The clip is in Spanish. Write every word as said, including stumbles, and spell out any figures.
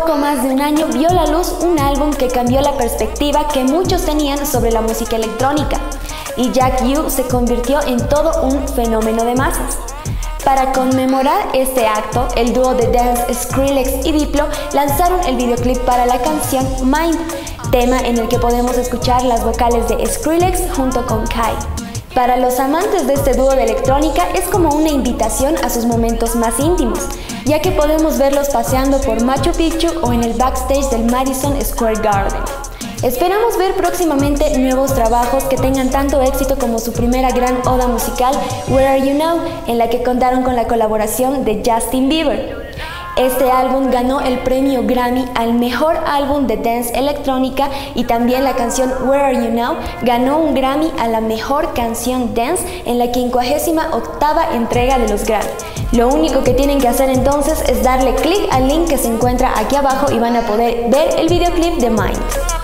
poco más de un año vio la luz un álbum que cambió la perspectiva que muchos tenían sobre la música electrónica, y Jack Ü se convirtió en todo un fenómeno de masas. Para conmemorar este acto, el dúo de dance Skrillex y Diplo lanzaron el videoclip para la canción Mind, tema en el que podemos escuchar las vocales de Skrillex junto con Kai. Para los amantes de este dúo de electrónica es como una invitación a sus momentos más íntimos, ya que podemos verlos paseando por Machu Picchu o en el backstage del Madison Square Garden. Esperamos ver próximamente nuevos trabajos que tengan tanto éxito como su primera gran oda musical Where Are You Now, en la que contaron con la colaboración de Justin Bieber. Este álbum ganó el premio Grammy al mejor álbum de dance electrónica, y también la canción Where Are You Now ganó un Grammy a la mejor canción dance en la quincuagésima octava entrega de los Grammy. Lo único que tienen que hacer entonces es darle clic al link que se encuentra aquí abajo y van a poder ver el videoclip de Mind.